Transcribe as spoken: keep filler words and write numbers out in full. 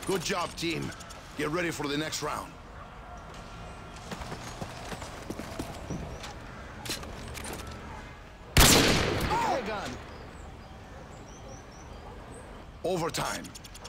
Good job, team. Get ready for the next round. Oh! Gun. Overtime.